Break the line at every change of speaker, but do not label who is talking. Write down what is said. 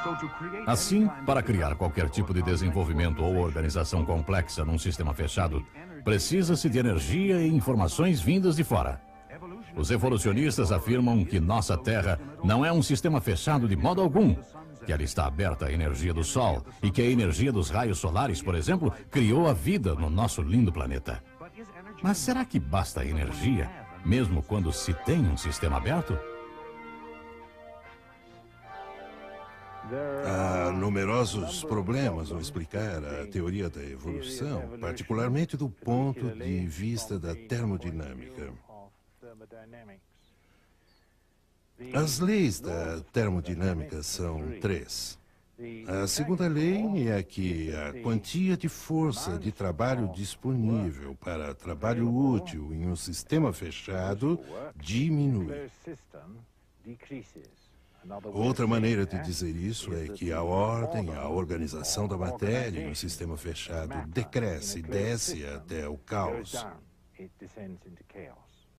Assim, para criar qualquer tipo de desenvolvimento ou organização complexa num sistema fechado, precisa-se de energia e informações vindas de fora. Os evolucionistas afirmam que nossa Terra não é um sistema fechado de modo algum, que ela está aberta à energia do Sol e que a energia dos raios solares, por exemplo, criou a vida no nosso lindo planeta. Mas será que basta energia, mesmo quando se tem um sistema aberto?
Há numerosos problemas ao explicar a teoria da evolução, particularmente do ponto de vista da termodinâmica. As leis da termodinâmica são três. A segunda lei é que a quantia de força de trabalho disponível para trabalho útil em um sistema fechado diminui. Outra maneira de dizer isso é que a ordem, a organização da matéria em um sistema fechado decresce, desce até o caos.